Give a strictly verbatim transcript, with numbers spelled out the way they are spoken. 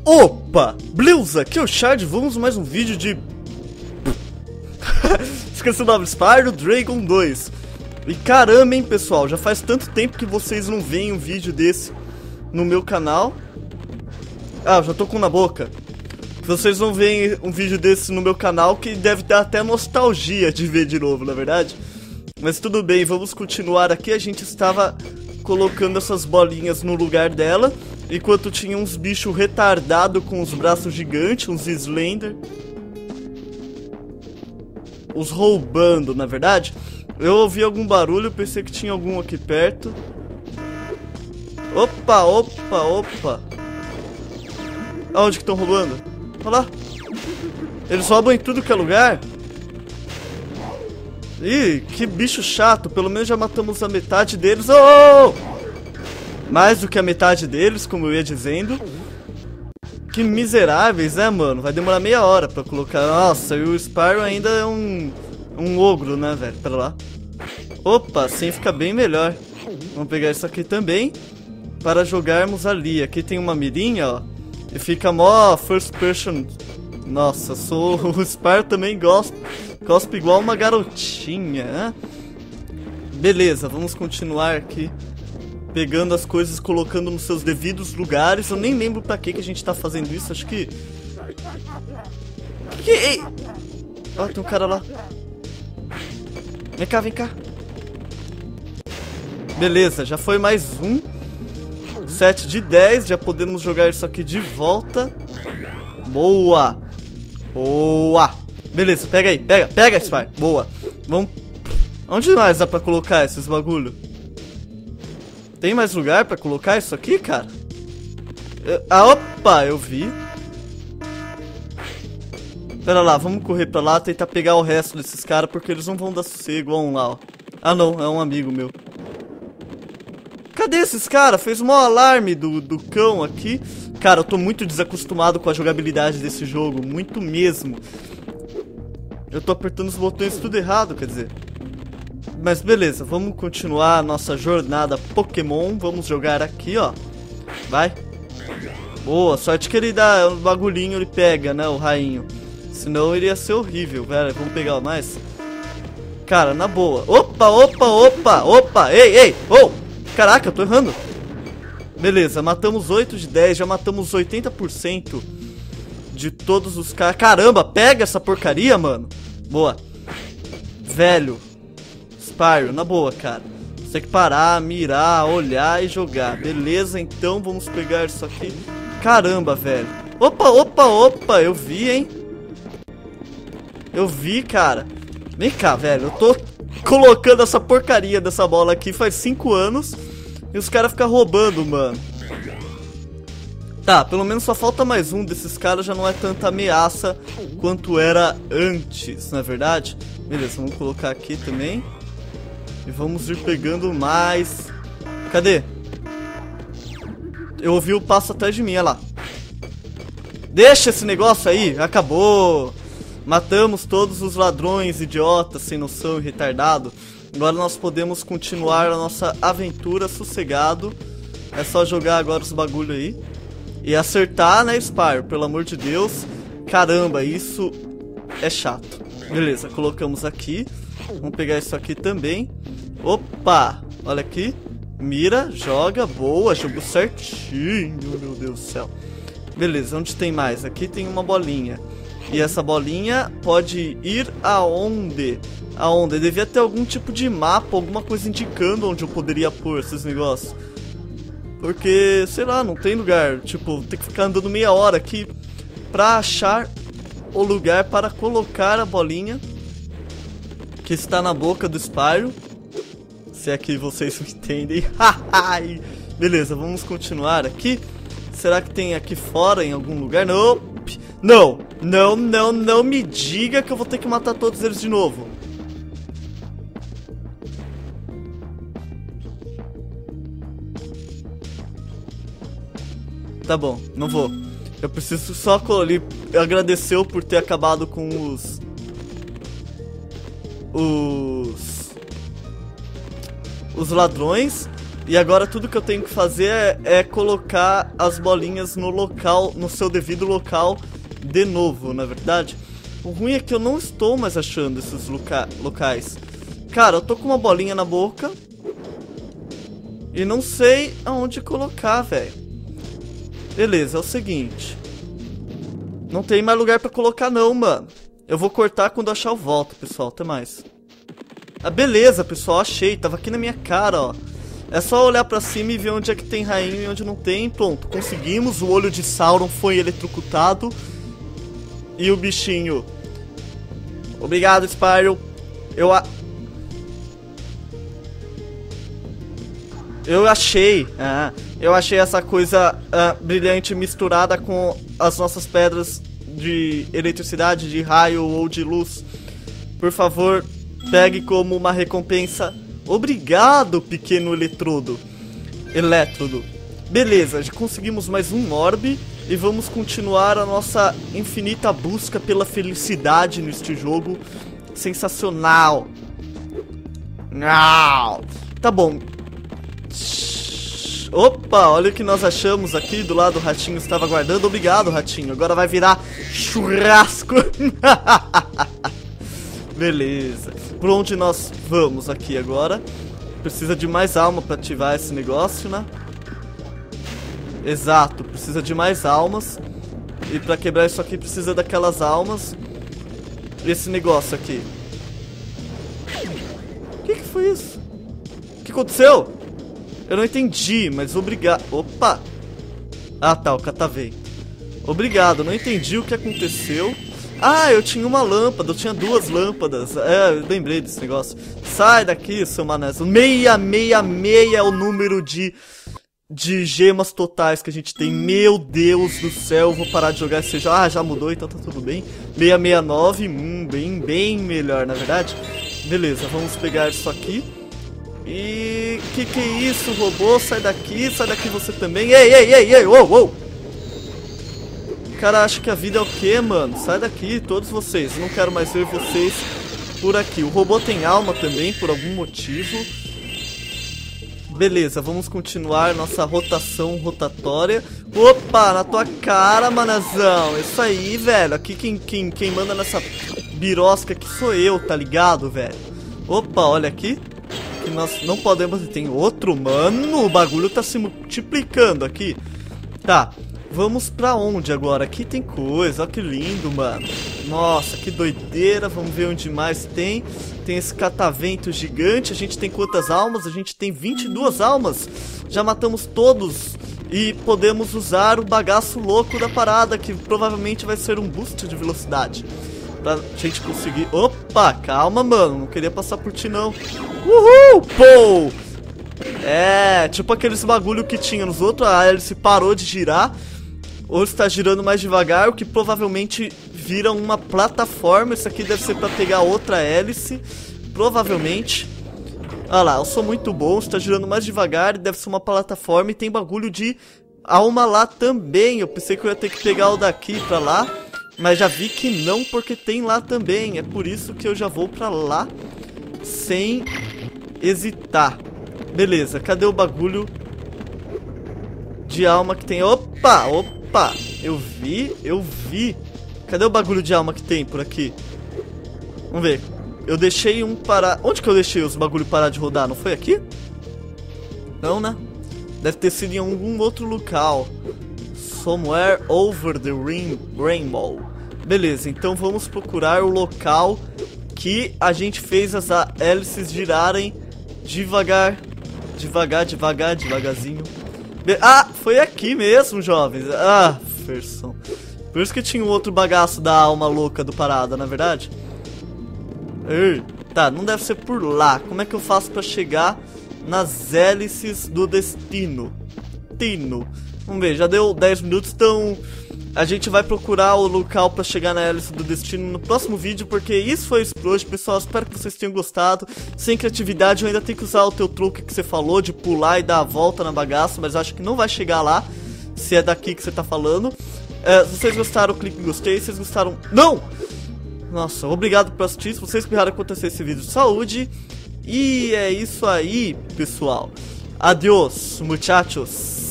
Opa! Beleza, aqui é o Shard, vamos mais um vídeo de... Esqueci o nome, Spyro Dragon dois. E caramba, hein, pessoal, já faz tanto tempo que vocês não veem um vídeo desse no meu canal. Ah, já tô com na boca. Vocês não veem um vídeo desse no meu canal, que deve dar até nostalgia de ver de novo, na verdade. Mas tudo bem, vamos continuar aqui. A gente estava colocando essas bolinhas no lugar dela, enquanto tinha uns bichos retardados com os braços gigantes, uns Slender. Os roubando, na verdade. Eu ouvi algum barulho, pensei que tinha algum aqui perto. Opa, opa, opa. Aonde que estão roubando? Olha lá. Eles roubam em tudo que é lugar. Ih, que bicho chato. Pelo menos já matamos a metade deles. Oh! Mais do que a metade deles, como eu ia dizendo. Que miseráveis, né, mano? Vai demorar meia hora pra colocar. Nossa, e o Spyro ainda é um... Um ogro, né, velho? Pera lá. Opa, assim fica bem melhor. Vamos pegar isso aqui também para jogarmos ali. Aqui tem uma mirinha, ó. E fica mó first person. Nossa, sou o Spyro também gosta. Cospe igual uma garotinha, né? Beleza, vamos continuar aqui pegando as coisas, colocando nos seus devidos lugares. Eu nem lembro pra que que a gente tá fazendo isso. Acho que... Que... Ei! Ó, tem um cara lá. Vem cá, vem cá. Beleza, já foi mais um. sete de dez, já podemos jogar isso aqui de volta. Boa. Boa. Beleza, pega aí, pega, pega, Spyro. Boa. Vamos... Onde mais dá pra colocar esses bagulho? Tem mais lugar pra colocar isso aqui, cara? Eu... Ah, opa, eu vi. Pera lá, vamos correr pra lá, tentar pegar o resto desses caras, porque eles não vão dar sossego a um lá, ó. Ah não, é um amigo meu. Cadê esses caras? Fez um maior alarme do, do cão aqui. Cara, eu tô muito desacostumado com a jogabilidade desse jogo, muito mesmo. Eu tô apertando os botões tudo errado, quer dizer. Mas beleza, vamos continuar a nossa jornada Pokémon. Vamos jogar aqui, ó. Vai. Boa, sorte que ele dá um bagulhinho, ele pega, né, o rainho. Senão iria ser horrível, velho. Vamos pegar mais. Cara, na boa. Opa, opa, opa, opa. Ei, ei, oh. Caraca, eu tô errando. Beleza, matamos oito de dez. Já matamos oitenta por cento de todos os caras. Caramba, pega essa porcaria, mano. Boa. Velho. Spyro, na boa, cara. Você tem que parar, mirar, olhar e jogar. Beleza, então vamos pegar isso aqui. Caramba, velho. Opa, opa, opa. Eu vi, hein. Eu vi, cara. Vem cá, velho. Eu tô colocando essa porcaria dessa bola aqui faz cinco anos. E os caras ficam roubando, mano. Tá, pelo menos só falta mais um desses caras. Já não é tanta ameaça quanto era antes, não é verdade? Beleza, vamos colocar aqui também. E vamos ir pegando mais. Cadê? Eu ouvi o passo atrás de mim, olha lá. Deixa esse negócio aí, acabou. Matamos todos os ladrões, idiotas, sem noção e retardado. Agora nós podemos continuar a nossa aventura sossegado. É só jogar agora os bagulho aí. E acertar, né, Spyro? Pelo amor de Deus. Caramba, isso é chato. Beleza, colocamos aqui. Vamos pegar isso aqui também. Opa! Olha aqui. Mira, joga, boa, jogou certinho, meu Deus do céu. Beleza, onde tem mais? Aqui tem uma bolinha. E essa bolinha pode ir aonde? Aonde? Devia ter algum tipo de mapa, alguma coisa indicando onde eu poderia pôr esses negócios. Porque, sei lá, não tem lugar. Tipo, tem que ficar andando meia hora aqui pra achar o lugar para colocar a bolinha que está na boca do Spyro. Se é que vocês me entendem. Beleza, vamos continuar aqui. Será que tem aqui fora em algum lugar? Não. Não, não, não, não me diga que eu vou ter que matar todos eles de novo. Tá bom, não vou. Eu preciso só ali agradecer por ter acabado com os... Os... Os ladrões. E agora tudo que eu tenho que fazer é, é colocar as bolinhas no local, no seu devido local de novo, na verdade. O ruim é que eu não estou mais achando esses loca locais. Cara, eu tô com uma bolinha na boca e não sei aonde colocar, velho. Beleza, é o seguinte. Não tem mais lugar pra colocar não, mano. Eu vou cortar quando achar o volta, pessoal. Até mais. Ah, beleza, pessoal. Achei. Tava aqui na minha cara, ó. É só olhar pra cima e ver onde é que tem rainha e onde não tem. Pronto, conseguimos. O olho de Sauron foi eletrocutado. E o bichinho... Obrigado, Spyro. Eu a... Eu achei... Ah, eu achei essa coisa ah, brilhante misturada com as nossas pedras de eletricidade, de raio ou de luz. Por favor, pegue como uma recompensa. Obrigado, pequeno eletrodo. Elétrodo. Beleza, já conseguimos mais um orbe. E vamos continuar a nossa infinita busca pela felicidade neste jogo. Sensacional. Não. Tá bom. Opa, olha o que nós achamos aqui. Do lado o ratinho estava guardando. Obrigado, ratinho. Agora vai virar churrasco. Beleza. Por onde nós vamos aqui agora? Precisa de mais alma para ativar esse negócio, né? Exato, precisa de mais almas. E pra quebrar isso aqui precisa daquelas almas. E esse negócio aqui. O que que foi isso? O que aconteceu? Eu não entendi, mas obrigado. Opa! Ah tá, o catavento. Obrigado, não entendi o que aconteceu. Ah, eu tinha uma lâmpada, eu tinha duas lâmpadas. É, eu lembrei desse negócio. Sai daqui, seu manezo. Meia, meia, meia é o número de... de gemas totais que a gente tem. Meu Deus do céu, vou parar de jogar esse jogo. Ah, já mudou, então tá tudo bem. seiscentos e sessenta e nove, hum, bem, bem melhor, na verdade. Beleza, vamos pegar isso aqui. E... que que é isso, robô? Sai daqui, sai daqui você também. Ei, ei, ei, ei, uou, uou. O cara acha que a vida é o quê, mano? Sai daqui, todos vocês. Eu não quero mais ver vocês por aqui. O robô tem alma também, por algum motivo. Beleza, vamos continuar nossa rotação rotatória. Opa, na tua cara, manazão. Isso aí, velho. Aqui quem, quem, quem manda nessa birosca aqui sou eu, tá ligado, velho? Opa, olha aqui. Que nós não podemos... Tem outro, mano. O bagulho tá se multiplicando aqui. Tá, vamos pra onde agora? Aqui tem coisa, olha que lindo, mano. Nossa, que doideira. Vamos ver onde mais tem. Tem esse catavento gigante. A gente tem quantas almas? A gente tem vinte e duas almas. Já matamos todos. E podemos usar o bagaço louco da parada, que provavelmente vai ser um boost de velocidade. Pra gente conseguir... Opa, calma, mano. Não queria passar por ti, não. Uhul! Pô! É, tipo aqueles bagulho que tinha nos outros. A hélice parou de girar. Ou está girando mais devagar, o que provavelmente vira uma plataforma. Isso aqui deve ser para pegar outra hélice, provavelmente. Olha lá, eu sou muito bom, está girando mais devagar, deve ser uma plataforma. E tem bagulho de alma lá também. Eu pensei que eu ia ter que pegar o daqui pra lá, mas já vi que não, porque tem lá também. É por isso que eu já vou pra lá sem hesitar. Beleza, cadê o bagulho de alma que tem? Opa, opa. Opa, eu vi, eu vi. Cadê o bagulho de alma que tem por aqui? Vamos ver. Eu deixei um parar... Onde que eu deixei os bagulho parar de rodar? Não foi aqui? Não, né? Deve ter sido em algum outro local. Somewhere over the rain rainbow. Beleza, então vamos procurar o local que a gente fez as hélices girarem devagar. Devagar, devagar, devagarzinho. Ah, foi aqui mesmo, jovens. Ah, Ferson. Por isso que tinha um outro bagaço da alma louca do parada, na verdade. Ei, tá, não deve ser por lá. Como é que eu faço pra chegar nas hélices do destino? Tino. Vamos ver, já deu dez minutos, então a gente vai procurar o local pra chegar na hélice do destino no próximo vídeo, porque isso foi isso por hoje, pessoal. Espero que vocês tenham gostado. Sem criatividade, eu ainda tenho que usar o teu truque que você falou, de pular e dar a volta na bagaça, mas eu acho que não vai chegar lá, se é daqui que você tá falando. É, se vocês gostaram, clique em gostei. Se vocês gostaram... Não! Nossa, obrigado por assistir. Se vocês espirraram acontecer esse vídeo, saúde. E é isso aí, pessoal. Adiós, muchachos.